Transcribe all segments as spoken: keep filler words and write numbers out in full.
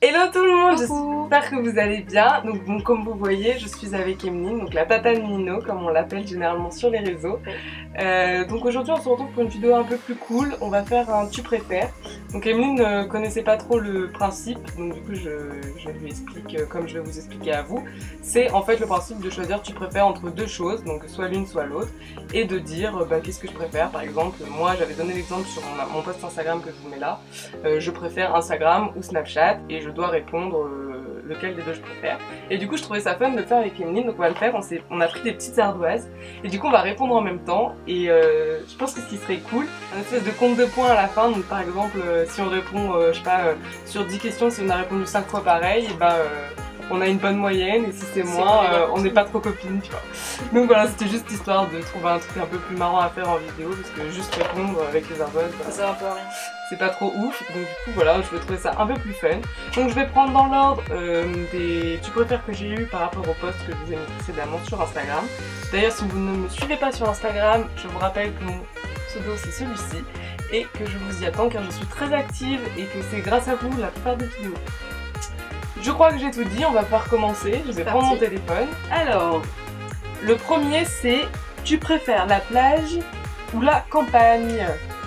Hello tout le monde, Coucou. j'espère que vous allez bien. Donc bon, comme vous voyez, je suis avec Emeline, donc la tata de Nino, comme on l'appelle généralement sur les réseaux. Oui. Euh, donc aujourd'hui on se retrouve pour une vidéo un peu plus cool, on va faire un tu préfères. Donc Emeline ne connaissait pas trop le principe, donc du coup je, je lui explique euh, comme je vais vous expliquer à vous. C'est en fait le principe de choisir tu préfères entre deux choses, donc soit l'une soit l'autre, et de dire euh, bah, qu'est-ce que je préfère. Par exemple, moi j'avais donné l'exemple sur mon, mon post Instagram que je vous mets là, euh, je préfère Instagram ou Snapchat, et je dois répondre euh, lequel des deux je préfère. Et du coup je trouvais ça fun de le faire avec Emeline, donc on va le faire, on, on a pris des petites ardoises, et du coup on va répondre en même temps. Et euh, je pense que ce qui serait cool, un espèce de compte de points à la fin, donc par exemple euh, si on répond, euh, je sais pas, euh, sur dix questions, si on a répondu cinq fois pareil, et bah euh, on a une bonne moyenne, et si c'est moins, euh, on n'est pas trop copines, tu vois. Donc voilà, c'était juste histoire de trouver un truc un peu plus marrant à faire en vidéo, parce que juste répondre avec les ardoises, bah, ça va un peu rien. C'est pas trop ouf, donc du coup voilà, je vais trouver ça un peu plus fun. Donc je vais prendre dans l'ordre euh, des tu préfères que j'ai eu par rapport au post que je vous ai mis précédemment sur Instagram. D'ailleurs, si vous ne me suivez pas sur Instagram, je vous rappelle que mon pseudo c'est celui-ci et que je vous y attends car je suis très active et que c'est grâce à vous la plupart des vidéos. Je crois que j'ai tout dit, on va pouvoir commencer. Je vais prendre mon téléphone. Alors, le premier c'est tu préfères la plage ou la campagne?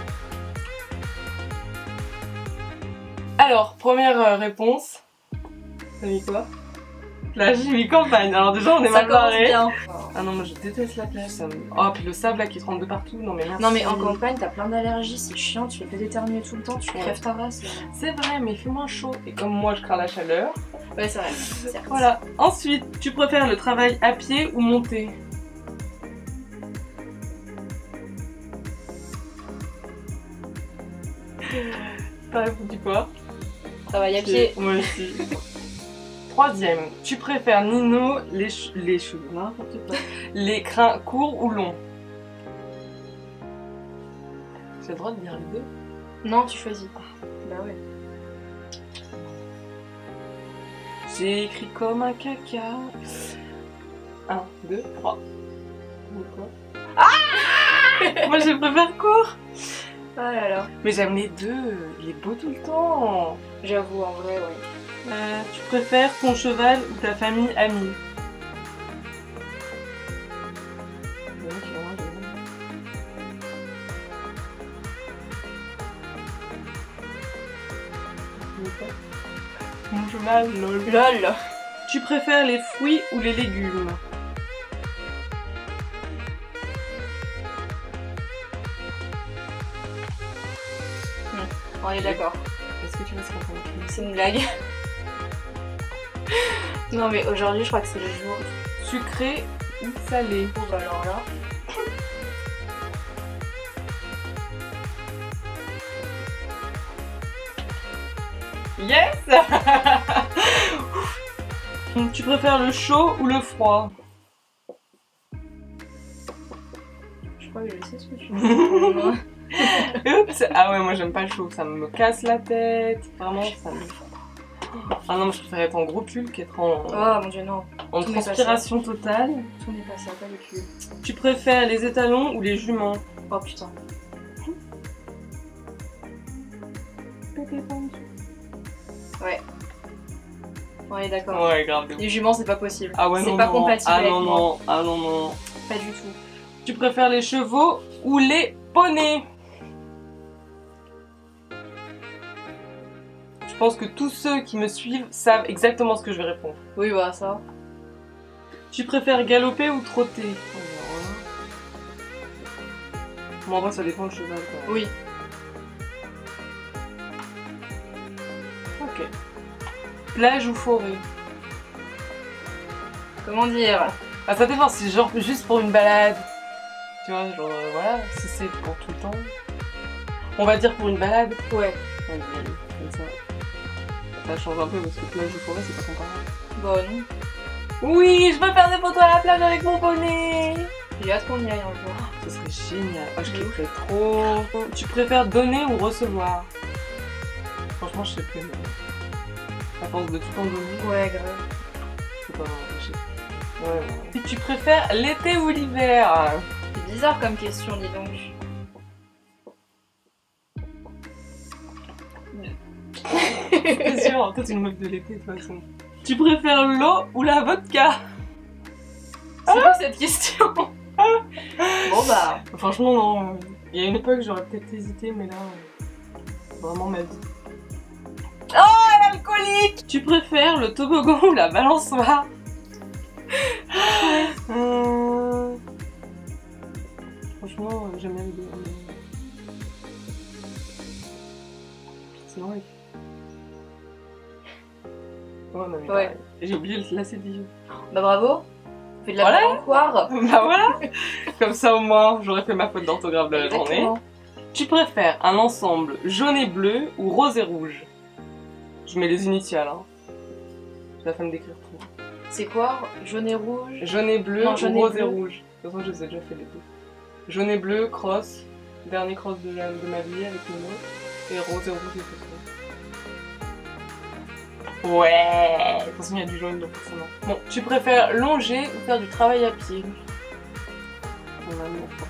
Alors, première euh, réponse. T'as mis quoi? Plage, j'ai mis campagne. Alors déjà, on est mal barré. Ah non, moi je déteste la plage. Ça me... Oh, puis le sable là qui te rentre de partout. Non mais merci. Non mais en campagne, t'as plein d'allergies, c'est chiant, tu fais que d'éternuer tout le temps, tu crèves ta race. C'est vrai, mais il fait moins chaud. Et comme moi, je crains la chaleur. Ouais, c'est vrai. Certes. Voilà. Ensuite, tu préfères le travail à pied ou monter? T'as répondu quoi? Travail à pied. Moi aussi. Troisième, tu préfères Nino les, ch les cheveux, n'importe quoi, les crins courts ou longs? J'ai le droit de dire les deux? Non, tu choisis. Bah ouais. J'ai écrit comme un caca. Un, deux, trois. Quoi? Ah Moi je préfère court. Oh là là. Mais j'aime les deux, il est beau tout le temps. J'avoue, en vrai, ouais. Euh, tu préfères ton cheval ou ta famille amie? Mon cheval, lol. Lol. Tu préfères les fruits ou les légumes? On est d'accord. Est-ce que tu vois ce qu'on fait? C'est une blague. Non mais aujourd'hui je crois que c'est le jour. Sucré ou salé? Oh bah alors là. Yes. Tu préfères le chaud ou le froid? Je crois que je sais ce que tu veux. Oups. Ah ouais, moi j'aime pas le chaud, ça me casse la tête. Vraiment, ça me... Ah non, mais je préfère être en gros pull qu'être en... Oh mon dieu, non. En Tout transpiration totale. Tout n'est pas ça, pas le cul. Tu préfères les étalons ou les juments? Oh putain. Ouais. On est d'accord. Ouais, grave. Les juments, c'est pas possible. Ah ouais, c'est non, pas non. compatible Ah avec non, moi. non. Ah non, non. Pas du tout. Tu préfères les chevaux ou les poneys? Je pense que tous ceux qui me suivent savent exactement ce que je vais répondre. Oui, bah ça. Tu préfères galoper ou trotter? Bon, en vrai, ça dépend du cheval, quoi. Oui. Ok. Plage ou forêt? Comment dire? Ah, ça dépend, si genre juste pour une balade. Tu vois, genre euh, voilà, si c'est pour tout le temps. On va dire pour une balade. Ouais. Allez, allez, comme ça. Ça change un peu parce que plage ou forêt, c'est pas comparable. Bah non. Oui, je veux faire des photos à la plage avec mon poney. J'ai hâte qu'on y aille un jour. Ce serait génial. Oh, je kifferais trop. Tu préfères donner ou recevoir? Franchement, je sais plus. Mais... À force de tout en donner. Ouais, grave. Je peux pas m'en empêcher. Ouais, ouais. Tu préfères l'été ou l'hiver? C'est bizarre comme question, dis donc. C'est sûr, toi t'es une meuf de l'été de toute façon. Tu préfères l'eau ou la vodka? C'est quoi cette question? Bon bah... Franchement non, il y a une époque j'aurais peut-être hésité mais là, vraiment ma vie. Oh l'alcoolique! Tu préfères le toboggan ou la balançoire? euh... Franchement j'aime bien les deux. Sinon oui. Ouais, non, mais Ouais. J'ai oublié le lacet de Dijon. Bah bravo. Fais de la Voilà. balançoire. Bah voilà. Comme ça au moins j'aurais fait ma faute d'orthographe de la journée. Exactement. Tu préfères un ensemble jaune et bleu ou rose et rouge? Je mets les initiales hein. J'ai la flemme d'écrire tout. C'est quoi? Jaune et rouge? Jaune et bleu Non, ou jaune et rose et bleu. rouge? De toute façon je les ai déjà fait les deux. Jaune et bleu, cross, dernier cross de, la, de ma vie avec Nino. Et rose et rouge et tout. Ouais, de toute façon il y a du jaune donc forcément. Bon, tu préfères longer ou faire du travail à pied? On va mettre.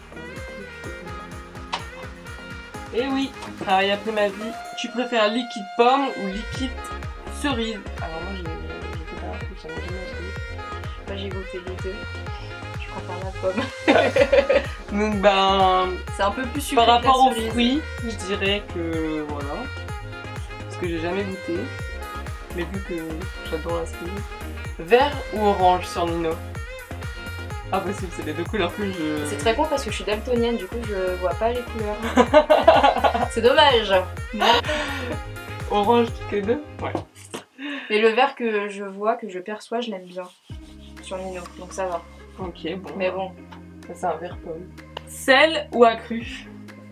Et oui, travail à pied ma vie. Tu préfères liquide pomme ou liquide cerise? Alors moi j'ai j'ai fait un truc, j'en ai jamais acheté. Moi j'ai goûté les deux. Je préfère la pomme. Donc ben, C'est un peu plus sucré par que la rapport aux cerise. fruits, je dirais que voilà. Parce que j'ai jamais goûté. Mais vu que j'adore la cerise. Vert ou orange sur Nino? Impossible, c'est les deux couleurs que je... C'est très con parce que je suis daltonienne, du coup je vois pas les couleurs. C'est dommage. Orange que deux? Ouais. Mais le vert que je vois, que je perçois, je l'aime bien. Sur Nino, donc ça va. Ok, bon. Mais bon. Ça, c'est un vert pomme. Sel ou accru?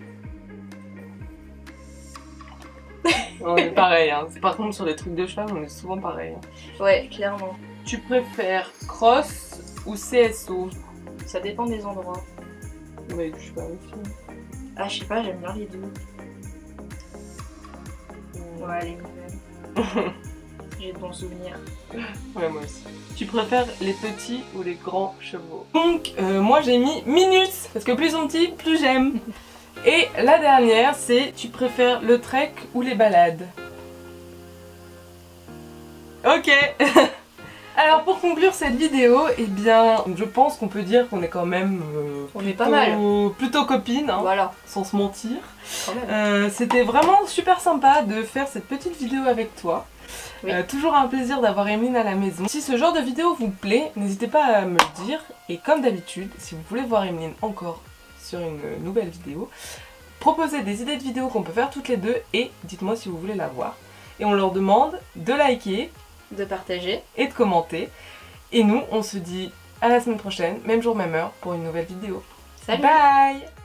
On est pareil, hein. Par contre, sur les trucs de cheval, on est souvent pareil. Hein. Ouais, clairement. Tu préfères cross ou C S O? Ça dépend des endroits. Ouais, je sais pas aussi. Ah, je sais pas, j'aime bien les deux. Ouais, elle est mignonne. J'ai de bons souvenirs. Ouais, moi aussi. Tu préfères les petits ou les grands chevaux? Donc, euh, moi j'ai mis minutes, parce que plus ils sont petits, plus j'aime. Et la dernière, c'est tu préfères le trek ou les balades? Ok. Alors pour conclure cette vidéo, eh bien, je pense qu'on peut dire qu'on est quand même euh, On plutôt, est pas mal. plutôt copines, hein, Voilà, sans se mentir. quand même. Euh, C'était vraiment super sympa de faire cette petite vidéo avec toi. Oui. Euh, toujours un plaisir d'avoir Emeline à la maison. Si ce genre de vidéo vous plaît, n'hésitez pas à me le dire. Et comme d'habitude, si vous voulez voir Emeline encore sur une nouvelle vidéo, proposez des idées de vidéos qu'on peut faire toutes les deux et dites-moi si vous voulez la voir. Et on leur demande de liker, De partager. et de commenter. Et nous, on se dit à la semaine prochaine, même jour, même heure, pour une nouvelle vidéo. Salut! Bye!